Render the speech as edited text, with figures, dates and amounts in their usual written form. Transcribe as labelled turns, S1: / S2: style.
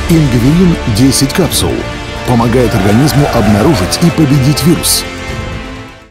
S1: Ингвирин 10 капсул. Помогает организму обнаружить и победить вирус.